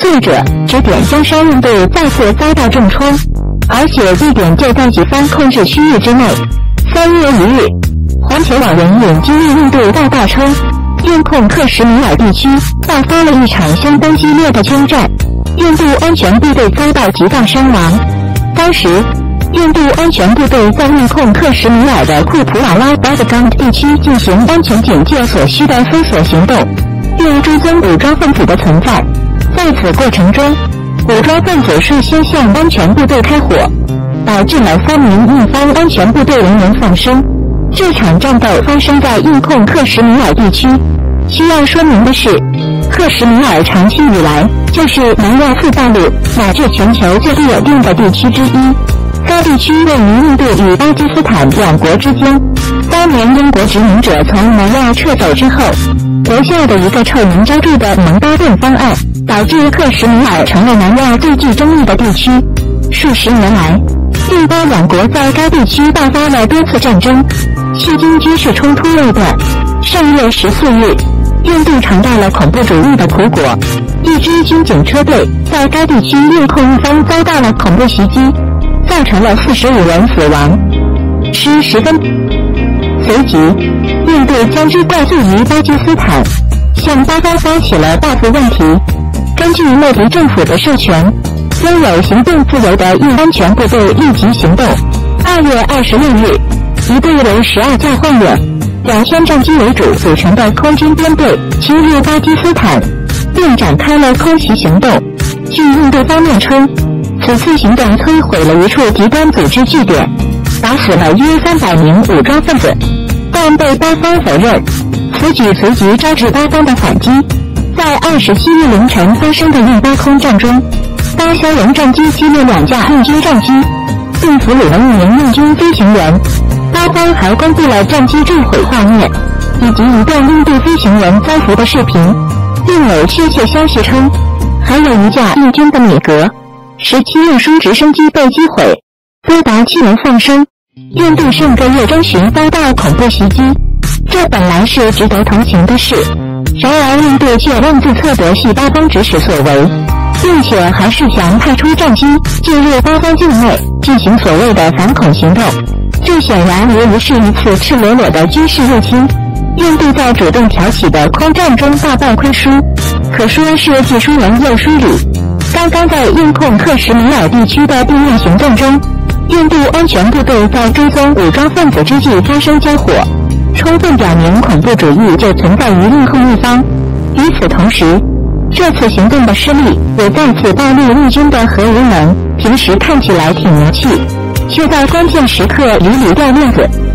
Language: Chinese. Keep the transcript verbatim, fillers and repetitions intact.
作者指点江山印度再次遭到重创，而且地点就在己方控制区域之内。三月一日，环球网人引经历印度报道称，印控克什米尔地区爆发了一场相当激烈的枪战，印度安全部队遭到极大伤亡。当时，印度安全部队在印控克什米尔的库普瓦拉巴德冈地区进行安全警戒所需的搜索行动，并追踪武装分子的存在。在此过程中，武装分子率先向安全部队开火，导致了三名印方安全部队人员丧生。这场战斗发生在印控克什米尔地区。需要说明的是，克什米尔长期以来就是南亚次大陆乃至全球最不稳定的地区之一。该地区位于印度与巴基斯坦两国之间。当年英国殖民者从南亚撤走之后，留下的一个臭名昭著的蒙巴顿方案，导致克什米尔成了南亚最具争议的地区。数十年来，印巴两国在该地区爆发了多次战争，迄今军事冲突未断。上月十四日，印度尝到了恐怖主义的苦果，一支军警车队在该地区印控一方遭到了恐怖袭击，造成了四十五人死亡。吃十分。随即，印度将之怪罪于巴基斯坦，向巴方发起了报复问题。根据莫迪政府的授权，拥有行动自由的印安全部队立即行动。二月二十六日，一队由十二架幻影、两千战机为主组成的空军编队侵入巴基斯坦，并展开了空袭行动。据印度方面称，此次行动摧毁了一处极端组织据点，打死了约三百名武装分子，但被巴方否认。此举随即招致巴方的反击。在二十七日凌晨发生的印巴空战中，巴枭龙战机击灭两架印军战机，并俘虏了一名印军飞行员。巴方还公布了战机坠毁画面，以及一段印度飞行员遭俘的视频，另有确切消息称，还有一架印军的米格十七运输直升机被击毁，多达七人丧生。印度上个月中旬遭到恐怖袭击，这本来是值得同情的事，然而印度却妄自测得系巴方指使所为，并且还是想派出战机进入巴方境内进行所谓的反恐行动。这显然无疑是一次赤裸裸的军事入侵。印度在主动挑起的空战中大败亏输，可说是既输人又输理。刚刚在印控克什米尔地区的地面行动中，印度安全部队在追踪武装分子之际发生交火，充分表明恐怖主义就存在于印控一方。与此同时，这次行动的失利也再次暴露印军的核无能，平时看起来挺牛气，却在关键时刻屡屡掉链子。